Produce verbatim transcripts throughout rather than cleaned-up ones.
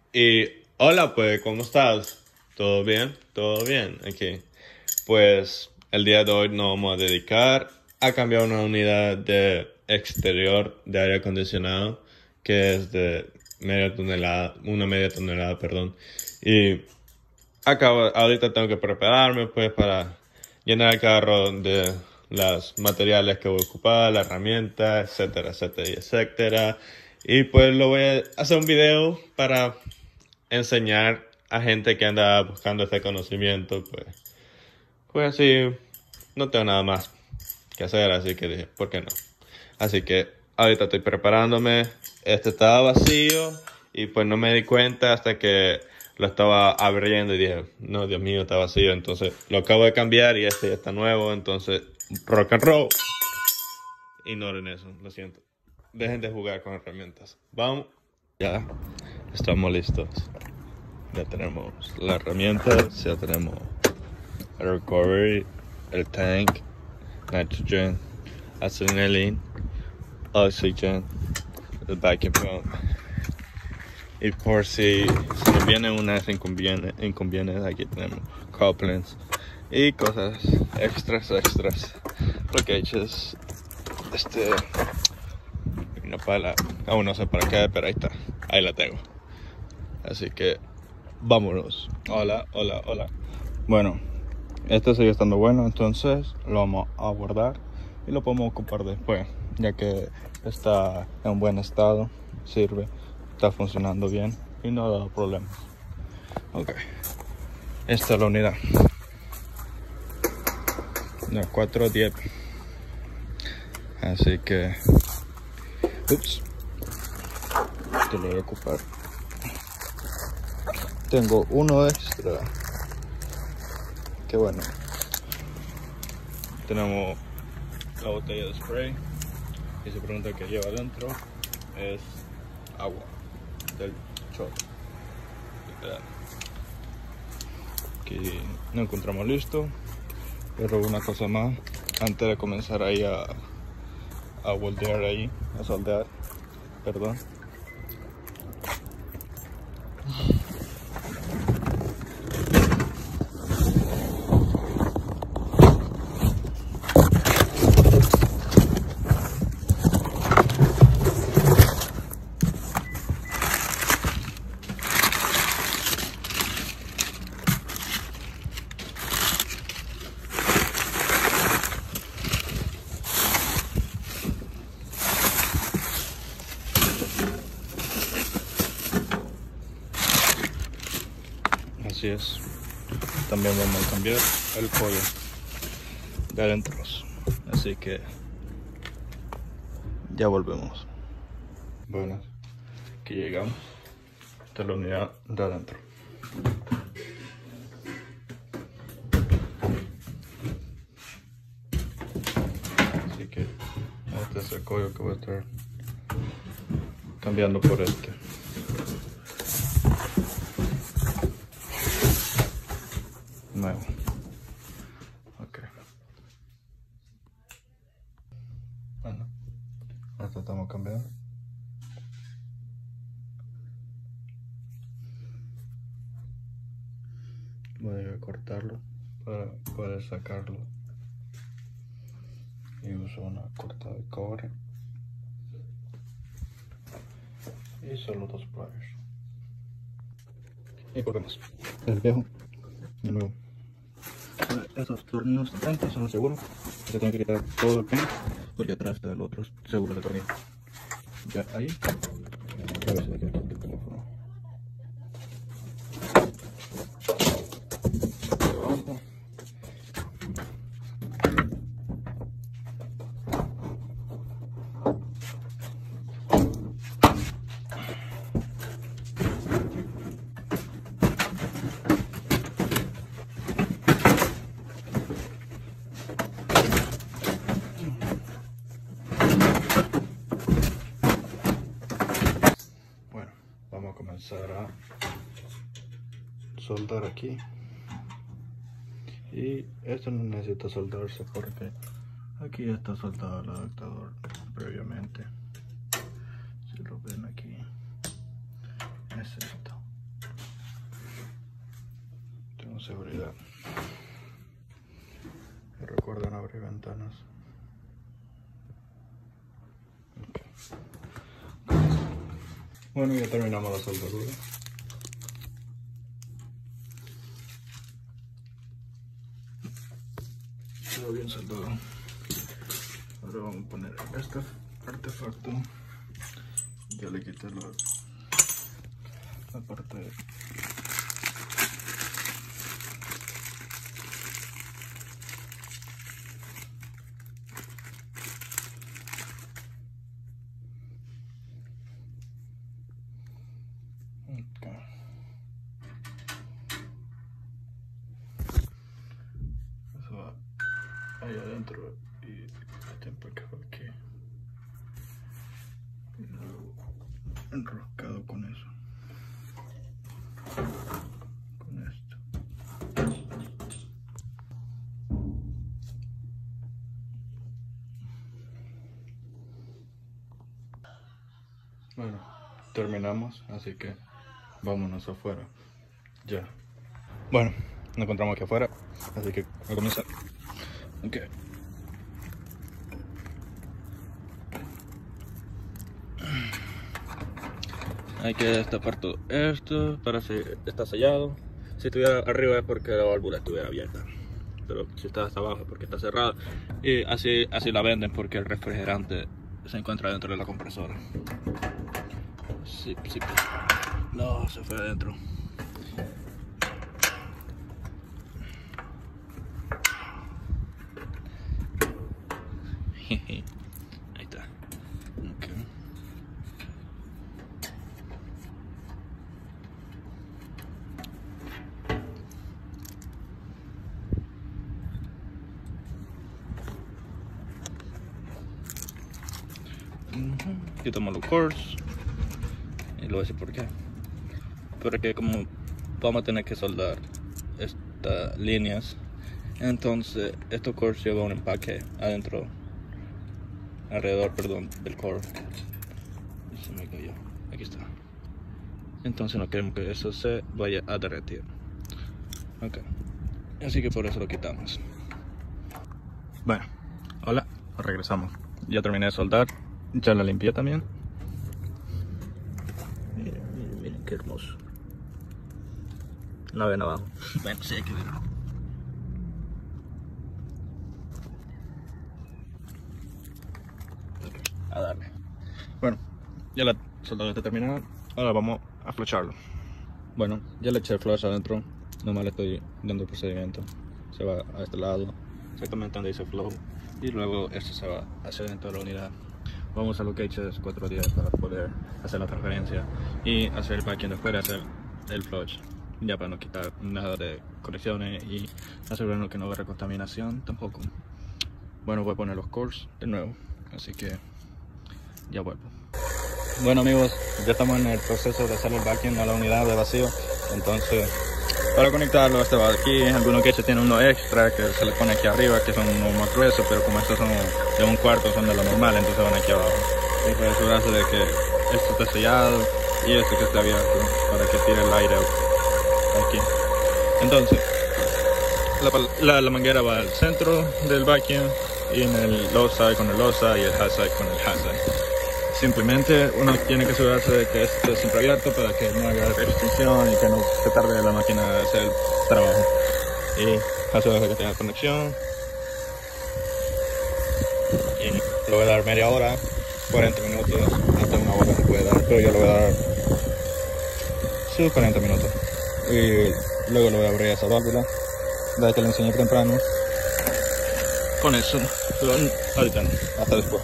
Y hola, pues, ¿cómo estás? ¿Todo bien? ¿Todo bien? Aquí. Pues el día de hoy nos vamos a dedicar a cambiar una unidad de exterior de aire acondicionado que es de media tonelada, una media tonelada, perdón. Y acabo, ahorita tengo que prepararme pues para llenar el carro de los materiales que voy a ocupar, la herramienta, etcétera, etcétera, etcétera. Y pues lo voy a hacer un video para enseñar a gente que anda buscando este conocimiento, pues, pues así no tengo nada más que hacer, así que dije, ¿por qué no? Así que ahorita estoy preparándome, este estaba vacío y pues no me di cuenta hasta que lo estaba abriendo y dije, no, Dios mío, está vacío, entonces lo acabo de cambiar y este ya está nuevo, entonces rock and roll. Ignoren eso, lo siento. Dejen de jugar con herramientas. Vamos. Ya estamos listos. Ya tenemos la herramienta, ya tenemos el recovery, el tank, nitrogen, acetylene, oxygen, el vacuum pump. Y por si se nos viene unas inconvenientes, inconvenientes, aquí tenemos couplings y cosas extras, extras. Porque es este, una pala, aún no sé para qué, pero ahí está, ahí la tengo. Así que vámonos. Hola, hola, hola. Bueno, este sigue estando bueno, entonces lo vamos a guardar y lo podemos ocupar después, ya que está en buen estado, sirve, está funcionando bien y no ha dado problemas. Ok, esta es la unidad, la cuatro diez. Así que, ups, te lo voy a ocupar. Tengo uno extra. Qué bueno. Tenemos la botella de spray y se pregunta qué lleva adentro. Es agua del chorro. Aquí nos encontramos listo, pero una cosa más antes de comenzar ahí a, a moldear ahí, a soldear, perdón. Así es. También vamos a cambiar el pollo de adentro. Así que ya volvemos. Bueno, aquí llegamos. Esta es la unidad de adentro. Así que este es el código que voy a estar cambiando por este. Nuevo. Ok. Bueno, ahora estamos cambiando. Voy a cortarlo para poder sacarlo. Y uso una corta de cobre. Y solo dos pliers. Y volvemos. El viejo. De nuevo. Esos tornillos tantos son los seguros. Se tiene que quitar todo el pin porque atrás está el otro seguro de tornillo. Ya ahí. A ver si le queda el teléfono. Vamos a comenzar a soldar aquí. Y esto no necesita soldarse porque aquí ya está soldado el adaptador previamente. Si lo ven aquí, es esto. seguridad. Y recuerden abrir ventanas. Okay. Bueno, ya terminamos la soldadura. Todo bien soldado. Ahora vamos a poner este artefacto. Ya le quité la, la parte de... Okay. Eso va ahí adentro y este empacado aquí. Y luego enroscado con eso. Con esto. Bueno, terminamos, así que vámonos afuera. Ya. Bueno, nos encontramos aquí afuera, así que voy a comenzar. Ok. Hay que destapar todo esto para si está sellado. Si estuviera arriba es porque la válvula estuviera abierta, pero si está hasta abajo es porque está cerrada. Y así, así la venden porque el refrigerante se encuentra dentro de la compresora. Sí, sí. No, se fue adentro. Ahí está. Okay. Uh-huh. Quitamos los cores. Y lo voy a decir por qué. Porque como vamos a tener que soldar estas líneas, entonces estos cores llevan un empaque adentro, alrededor, perdón, del core. Se me cayó. Aquí está. Entonces no queremos que eso se vaya a derretir. Ok. Así que por eso lo quitamos. Bueno, hola, regresamos. Ya terminé de soldar. Ya la limpié también. Miren, miren, miren qué hermoso. No ven abajo. Bueno, sí hay que verlo. Okay, a darle. Bueno, ya la soldadura está terminada. Ahora vamos a flocharlo. Bueno, ya le eché el flush adentro. Nomás le estoy dando el procedimiento. Se va a este lado, exactamente donde dice flow. Y luego esto se va hacia dentro de la unidad. Vamos a usar los gauges cuatro días para poder hacer la transferencia y hacer el packing después de hacer el flush. Ya para no quitar nada de conexiones y asegurarnos que no va a haber contaminación tampoco. Bueno, voy a poner los cores de nuevo, así que ya vuelvo. Bueno amigos, ya estamos en el proceso de hacer el backing a la unidad de vacío. Entonces, para conectarlo, este va aquí. Algunos gauges tienen uno extra que se le pone aquí arriba, que son unos más gruesos, pero como estos son de un cuarto, son de lo normal, entonces van aquí abajo. Y para asegurarse de que esto está sellado y este que está abierto, para que tire el aire aquí. Entonces, la, la, la manguera va al centro del vacuum y en el low side con el low side y el high side con el high side. Simplemente uno tiene que asegurarse de que esté siempre abierto para que no haya restricción y que no se tarde la máquina a hacer el trabajo. Y asegurarse de que tenga conexión. Y le voy a dar media hora, cuarenta minutos, hasta una hora se puede dar, pero yo le voy a dar sus cuarenta minutos. Y luego le voy a abrir esa válvula, ya que le enseñé temprano. Con eso, pero ahorita no, hasta después.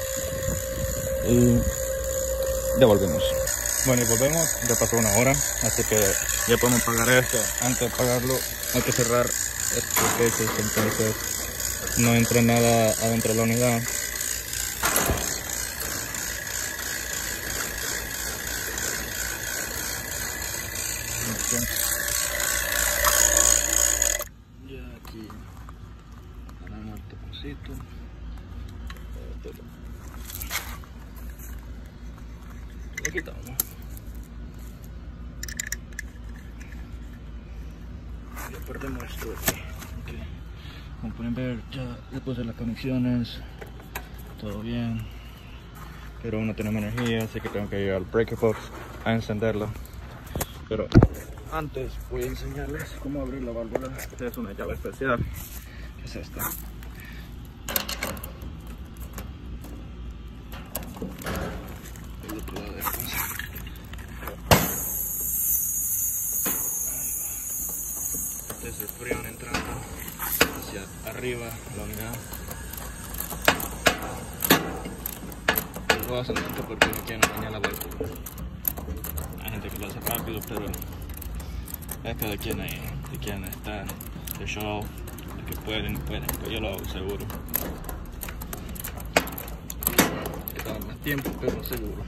Y ya volvemos. Bueno, y volvemos, ya pasó una hora, así que ya podemos pagar esto. Antes de pagarlo hay que cerrar estos cases, entonces no entra nada adentro de la unidad. Ya aquí ponemos el taponcito. Lo quitamos. perdemos esto de aquí. Okay. Como pueden ver, ya le puse las conexiones, todo bien, pero aún no tenemos energía, así que tengo que ir al breaker box a encenderlo. Pero antes voy a enseñarles cómo abrir la válvula. Esta es una llave especial, que es esta. El otro lado de esto. Este es el freón entrando hacia arriba la unidad. Lo voy a hacer lento porque no quiero dañar la válvula. Hay gente que lo hace rápido, pero es cada quien ahí, de quien está de show, de que pueden, pueden, pues yo lo hago seguro. Que toma más tiempo, pero seguro.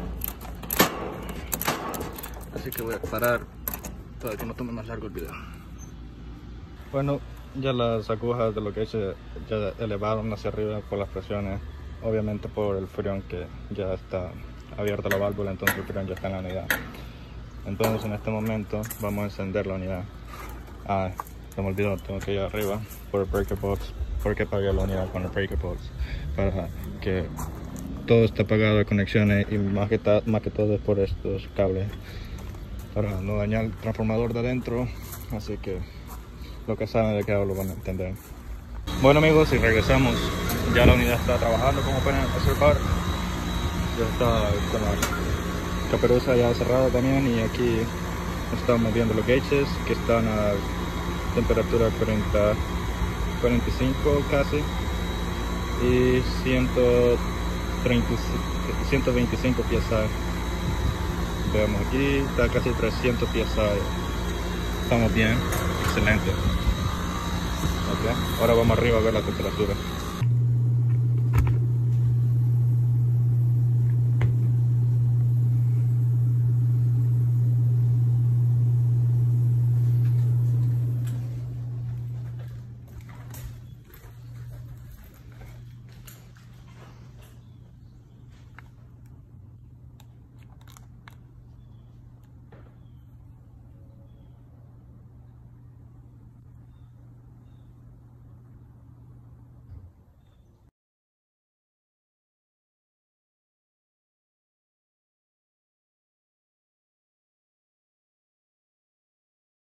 Así que voy a parar para que no tome más largo el video. Bueno, ya las agujas de lo que hice ya elevaron hacia arriba por las presiones, obviamente por el freón que ya está abierta la válvula, entonces el freón ya está en la unidad. Entonces en este momento vamos a encender la unidad. Ah, se me olvidó, tengo que ir arriba por el breaker box, porque apagué la unidad con el breaker box, para que todo esté apagado de conexiones y más que, más que todo es por estos cables, para no dañar el transformador de adentro, así que lo que saben de qué hablo van a entender. Bueno amigos, y regresamos. Ya la unidad está trabajando, como pueden observar. Ya está con la caperuza ya cerrada también, y aquí estamos viendo los gauges que están a temperatura cuarenta, cuarenta y cinco casi, y ciento treinta, ciento veinticinco P S I. Veamos aquí, está casi trescientos P S I. Estamos bien, excelente. Okay. Ahora vamos arriba a ver la temperatura.